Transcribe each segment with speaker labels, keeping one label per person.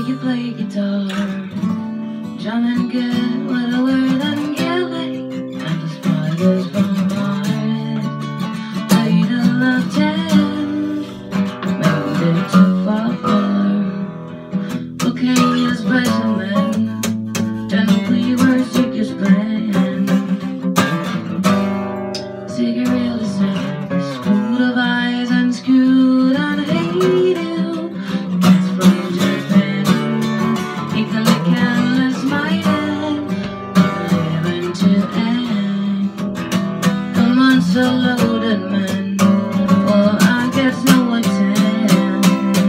Speaker 1: you play guitar, drumming good, what a word I'm giving, and the spiders from my head, played a love ten, made it too far. Okay, it's special man, gently where's Ziggy's playing, Ziggy really said, screwed of eyes and screwed and hate you, that's from Japan, he can lick and lift my head, living to end, come on so loaded man, or I guess no one can,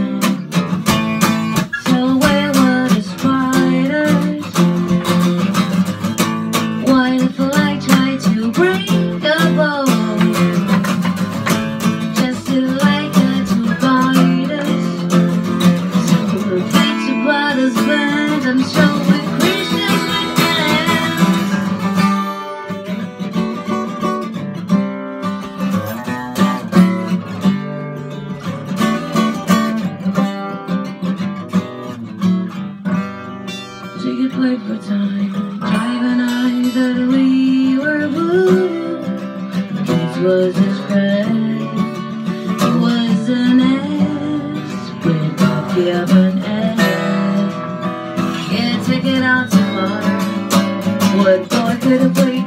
Speaker 1: so where were the spiders, what if I try to break a bone, just to like her to bite us, so repeat your brother's band, I'm sure we're Christians with hands. Ziggy played for time, driving eyes that we were blue. This was his craze, it was an S with a Kevin S. Can't take it out too far, what boy could have played